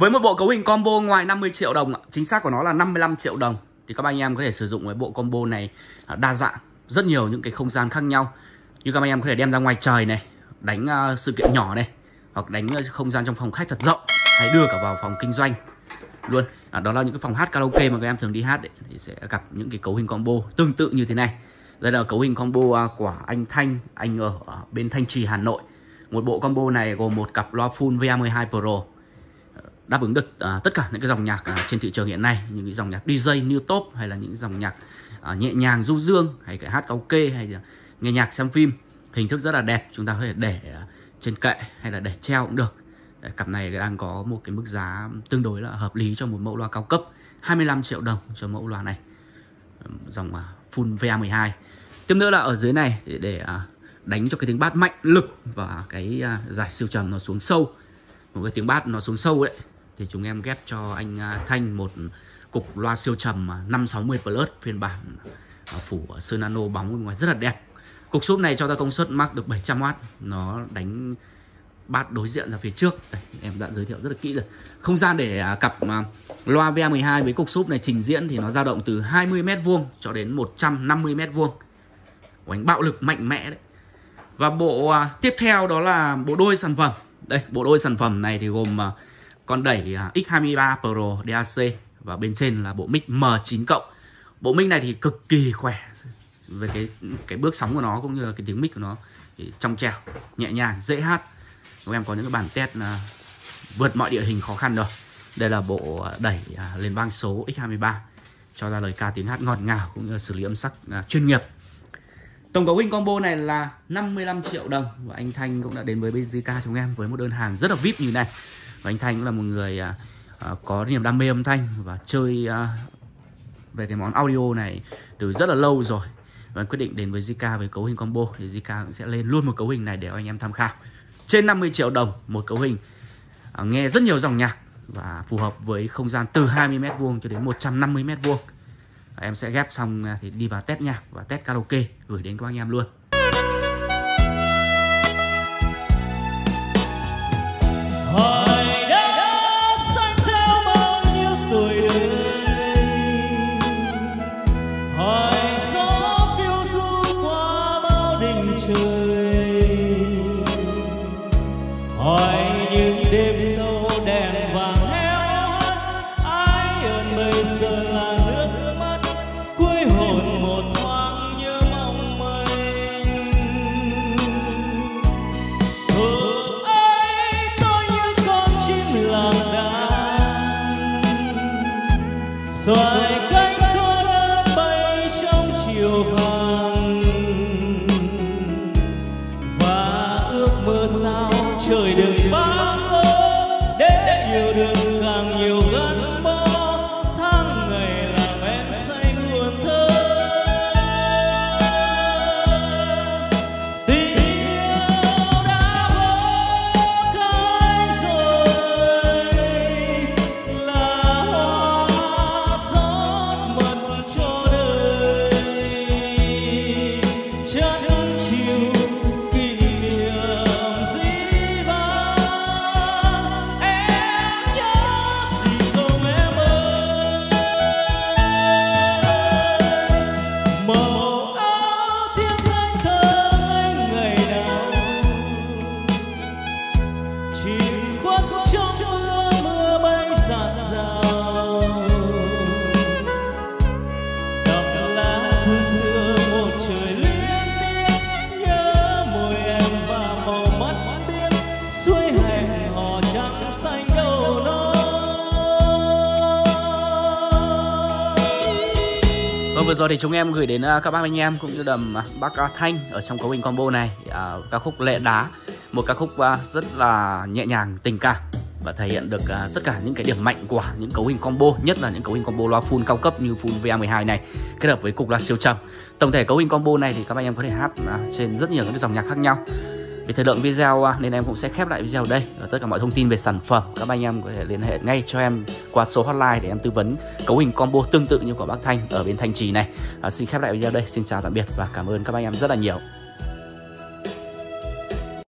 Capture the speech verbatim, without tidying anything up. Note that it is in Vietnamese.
Với một bộ cấu hình combo ngoài năm mươi triệu đồng, chính xác của nó là năm mươi lăm triệu đồng, thì các anh em có thể sử dụng cái bộ combo này đa dạng, rất nhiều những cái không gian khác nhau. Như các anh em có thể đem ra ngoài trời này, đánh uh, sự kiện nhỏ này, hoặc đánh không gian trong phòng khách thật rộng, hay đưa cả vào phòng kinh doanh luôn. À, đó là những cái phòng hát karaoke mà các em thường đi hát ấy, thì sẽ gặp những cái cấu hình combo tương tự như thế này. Đây là cấu hình combo uh, của anh Thanh, anh ở uh, bên Thanh Trì, Hà Nội. Một bộ combo này gồm một cặp loa full V A mười hai Pro, đáp ứng được uh, tất cả những cái dòng nhạc uh, trên thị trường hiện nay, những cái dòng nhạc đi jây new top, hay là những dòng nhạc uh, nhẹ nhàng du dương, hay cái hát karaoke, hay là nghe nhạc xem phim. Hình thức rất là đẹp, chúng ta có thể để uh, trên kệ hay là để treo cũng được. Đấy, cặp này đang có một cái mức giá tương đối là hợp lý cho một mẫu loa cao cấp, hai mươi lăm triệu đồng cho mẫu loa này, dòng uh, full V A mười hai. Tiếp nữa là ở dưới này để, để uh, đánh cho cái tiếng bass mạnh lực và cái uh, giải siêu trầm nó xuống sâu, một cái tiếng bass nó xuống sâu đấy, thì chúng em ghép cho anh uh, Thanh một cục loa siêu trầm uh, năm sáu mươi Plus phiên bản uh, phủ sơn nano bóng bên ngoài rất là đẹp. Cục súp này cho ta công suất max được bảy trăm oát, nó đánh bass đối diện ra phía trước. Đây, em đã giới thiệu rất là kỹ rồi. Không gian để uh, cặp uh, loa V A mười hai với cục súp này trình diễn thì nó dao động từ hai mươi mét vuông cho đến một trăm năm mươi mét vuông. Đánh bạo lực mạnh mẽ đấy. Và bộ uh, tiếp theo đó là bộ đôi sản phẩm. Đây, bộ đôi sản phẩm này thì gồm uh, con đẩy uh, X hai mươi ba Pro D A C và bên trên là bộ mic M chín cộng. Bộ mic này thì cực kỳ khỏe về cái cái bước sóng của nó cũng như là cái tiếng mic của nó thì trong trẻo, nhẹ nhàng, dễ hát. Chúng em có những cái bản test uh, vượt mọi địa hình khó khăn rồi. Đây là bộ đẩy uh, lên vang số X hai mươi ba cho ra lời ca tiếng hát ngọt ngào cũng như là xử lý âm sắc uh, chuyên nghiệp. Tổng cấu hình combo này là năm mươi lăm triệu đồng và anh Thanh cũng đã đến với bên Zika chúng em với một đơn hàng rất là vi ai pi như này. Và anh Thanh cũng là một người uh, uh, có niềm đam mê âm thanh và chơi uh, về cái món audio này từ rất là lâu rồi, và quyết định đến với Zika với cấu hình combo thì Zika cũng sẽ lên luôn một cấu hình này để anh em tham khảo. Trên năm mươi triệu đồng một cấu hình uh, nghe rất nhiều dòng nhạc và phù hợp với không gian từ hai mươi mét vuông cho đến một trăm năm mươi mét vuông. Em sẽ ghép xong thì đi vào test nhạc và test karaoke gửi đến các anh em luôn. Hỏi đã xanh theo bao nhiêu tuổi ơi, hỏi gió phiêu du qua bao đỉnh trời, hỏi những đêm sâu đèn vàng héo hắt, ai ơn bây giờ là nước mắt cuối hồn một thoáng nhớ mong manh. Ở ấy tôi như con chim lạc đàn, xoài cánh cô đơn bay trong chiều vàng, và ước mơ sao trời đừng vắng ơ để yêu đương càng nhiều gắn bó, tháng ngày làm em say buồn thơ. Tình yêu đã vỡ cánh rồi, là hoa rót mật cho đời, chất chiều kỷ niệm dĩ vãng. Em nhớ gì không em ơi, màu áo thiếp anh thơ anh ngày nào, chìm khuất trong mưa mưa bay rạt rào, đọc lá thư xưa một trời liên tiếp, nhớ môi em và màu mắt biếc, suối hẹn hò trắng xanh đâu nó. Vâng, vừa rồi thì chúng em gửi đến uh, các bác anh em cũng như đầm uh, bác uh, Thanh ở trong cấu hình combo này uh, ca khúc Lệ Đá, một ca khúc uh, rất là nhẹ nhàng, tình cảm và thể hiện được uh, tất cả những cái điểm mạnh của những cấu hình combo, nhất là những cấu hình combo loa full cao cấp như full V A mười hai này kết hợp với cục loa siêu trầm. Tổng thể cấu hình combo này thì các anh em có thể hát uh, trên rất nhiều những dòng nhạc khác nhau. Vì thời lượng video uh, nên em cũng sẽ khép lại video ở đây. Và tất cả mọi thông tin về sản phẩm các anh em có thể liên hệ ngay cho em qua số hotline để em tư vấn cấu hình combo tương tự như của bác Thanh ở bên Thanh Trì này. uh, Xin khép lại video đây, xin chào tạm biệt và cảm ơn các anh em rất là nhiều.